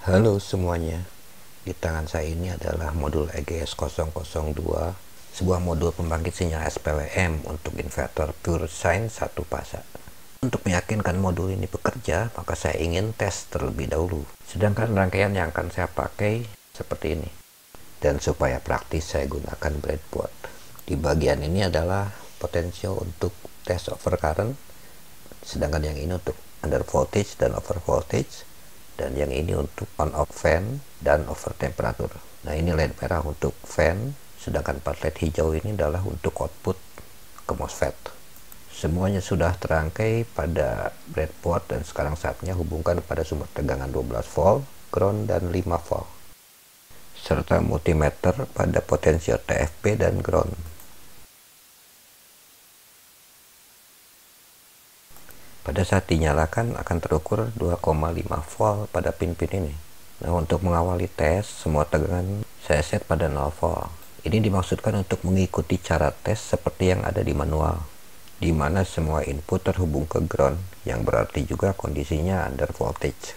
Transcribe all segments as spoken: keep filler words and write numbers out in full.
Halo semuanya, di tangan saya ini adalah modul E G S nol nol dua, sebuah modul pembangkit sinyal S P W M untuk inverter pure sine satu fasa. Untuk meyakinkan modul ini bekerja, maka saya ingin tes terlebih dahulu. Sedangkan rangkaian yang akan saya pakai seperti ini. Dan supaya praktis saya gunakan breadboard. Di bagian ini adalah potential untuk tes over current, sedangkan yang ini untuk under voltage dan over voltage, dan yang ini untuk on off fan dan over temperature. Nah, ini L E D merah untuk fan, sedangkan part L E D hijau ini adalah untuk output ke MOSFET. Semuanya sudah terangkai pada breadboard dan sekarang saatnya hubungkan pada sumber tegangan dua belas volt, ground dan lima volt, serta multimeter pada potensial T F P dan ground. Pada saat dinyalakan akan terukur dua koma lima volt pada pin-pin ini. Nah, untuk mengawali tes, semua tegangan saya set pada nol volt. Ini dimaksudkan untuk mengikuti cara tes seperti yang ada di manual, di mana semua input terhubung ke ground, yang berarti juga kondisinya under voltage.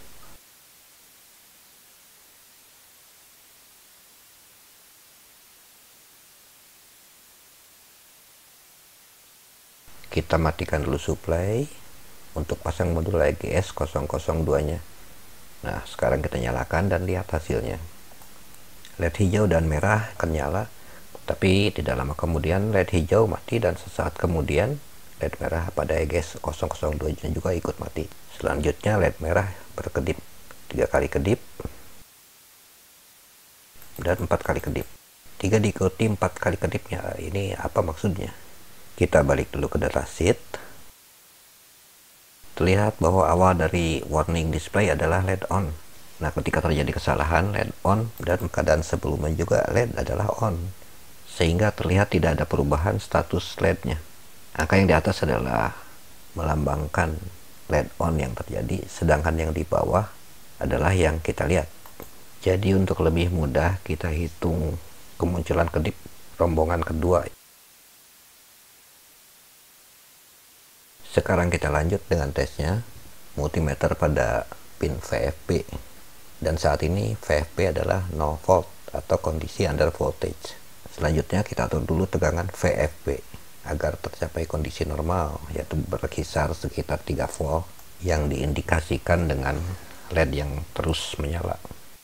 Kita matikan dulu supply untuk pasang modul E G S nol nol dua nya. Nah, sekarang kita nyalakan dan lihat hasilnya. L E D hijau dan merah akan nyala, tapi tidak lama kemudian L E D hijau mati dan sesaat kemudian L E D merah pada E G S nol nol dua nya juga ikut mati. Selanjutnya L E D merah berkedip tiga kali kedip dan empat kali kedip. Tiga diikuti empat kali kedipnya. Ini apa maksudnya? Kita balik dulu ke datasheet. Terlihat bahwa awal dari warning display adalah L E D on. Nah, ketika terjadi kesalahan, L E D on, dan keadaan sebelumnya juga L E D adalah on, sehingga terlihat tidak ada perubahan status L E D-nya. Angka yang di atas adalah melambangkan L E D on yang terjadi, sedangkan yang di bawah adalah yang kita lihat. Jadi untuk lebih mudah kita hitung kemunculan kedip rombongan kedua. Sekarang kita lanjut dengan tesnya, multimeter pada pin V F B. Dan saat ini V F B adalah nol volt atau kondisi under voltage. Selanjutnya kita atur dulu tegangan V F B agar tercapai kondisi normal, yaitu berkisar sekitar tiga volt yang diindikasikan dengan L E D yang terus menyala.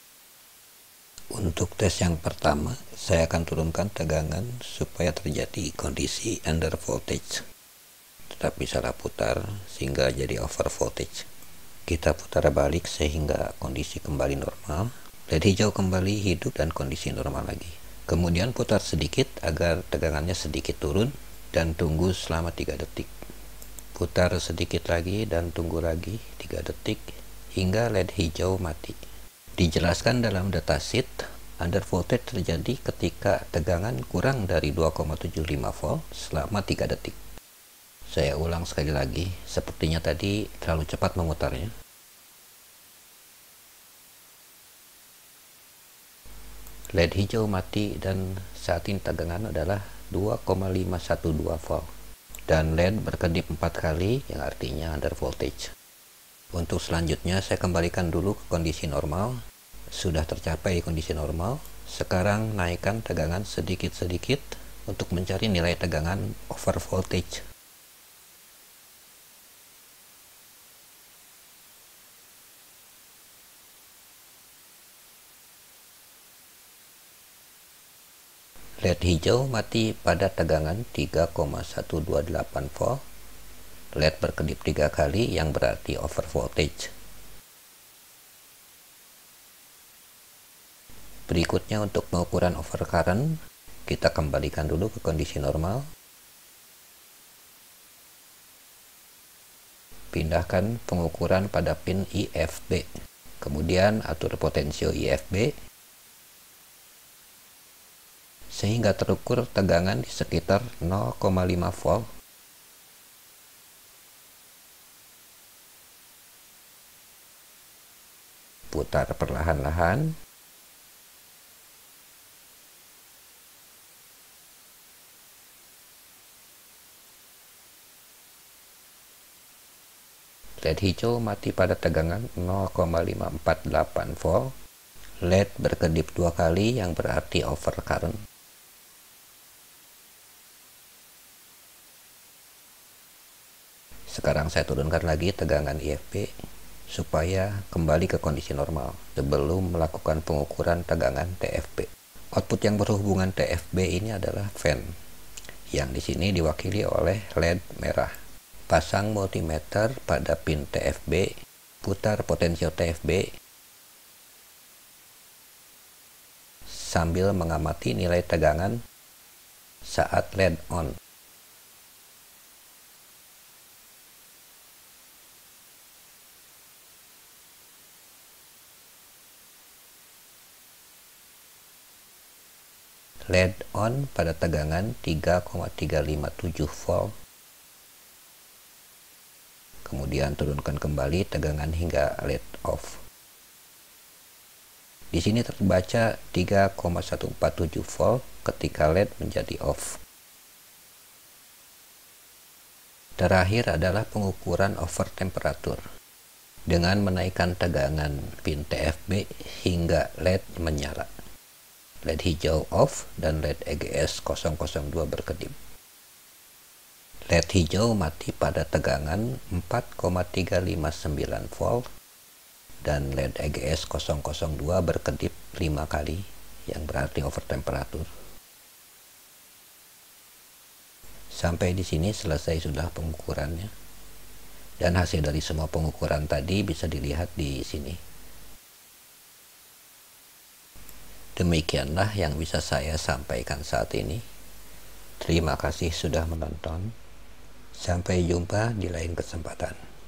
Untuk tes yang pertama, saya akan turunkan tegangan supaya terjadi kondisi under voltage, tetapi salah putar sehingga jadi over voltage. Kita putar balik sehingga kondisi kembali normal. L E D hijau kembali hidup dan kondisi normal lagi. Kemudian putar sedikit agar tegangannya sedikit turun dan tunggu selama tiga detik. Putar sedikit lagi dan tunggu lagi tiga detik hingga L E D hijau mati. Dijelaskan dalam datasheet, under voltage terjadi ketika tegangan kurang dari dua koma tujuh lima volt selama tiga detik. Saya ulang sekali lagi, sepertinya tadi terlalu cepat memutarnya. L E D hijau mati dan saat ini tegangan adalah dua koma lima satu dua volt. Dan L E D berkedip empat kali, yang artinya under voltage. Untuk selanjutnya saya kembalikan dulu ke kondisi normal. Sudah tercapai kondisi normal. Sekarang naikkan tegangan sedikit-sedikit untuk mencari nilai tegangan over voltage. L E D hijau mati pada tegangan tiga koma satu dua delapan volt. L E D berkedip tiga kali, yang berarti over voltage. Berikutnya untuk pengukuran over current, kita kembalikan dulu ke kondisi normal. Pindahkan pengukuran pada pin I F B. Kemudian atur potensio I F B sehingga terukur tegangan di sekitar nol koma lima volt. Putar perlahan-lahan. L L E D hijau mati pada tegangan nol koma lima empat delapan volt. L E D berkedip dua kali yang berarti overcurrent. Sekarang saya turunkan lagi tegangan I F B supaya kembali ke kondisi normal sebelum melakukan pengukuran tegangan T F B. Output yang berhubungan T F B ini adalah fan, yang di sini diwakili oleh L E D merah. Pasang multimeter pada pin T F B, putar potensio T F B, sambil mengamati nilai tegangan saat L E D on. L E D on pada tegangan tiga koma tiga lima tujuh volt. Kemudian turunkan kembali tegangan hingga L E D off. Di sini terbaca tiga koma satu empat tujuh volt ketika L E D menjadi off. Terakhir adalah pengukuran over temperatur dengan menaikkan tegangan pin T F B hingga L E D menyala. L E D hijau off dan L E D E G S nol nol dua berkedip. L E D hijau mati pada tegangan empat koma tiga lima sembilan volt dan L E D E G S nol nol dua berkedip lima kali yang berarti over temperatur. Sampai di sini selesai sudah pengukurannya. Dan hasil dari semua pengukuran tadi bisa dilihat di sini. Demikianlah yang bisa saya sampaikan saat ini. Terima kasih sudah menonton. Sampai jumpa di lain kesempatan.